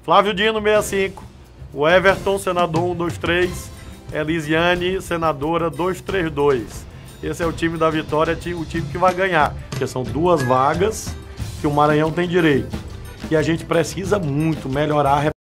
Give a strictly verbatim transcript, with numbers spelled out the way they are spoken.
Flávio Dino, sessenta e cinco. O Everton, senador um dois três. Elisiane, senadora dois três dois. Esse é o time da Vitória, o time que vai ganhar. Porque são duas vagas que o Maranhão tem direito. E a gente precisa muito melhorar a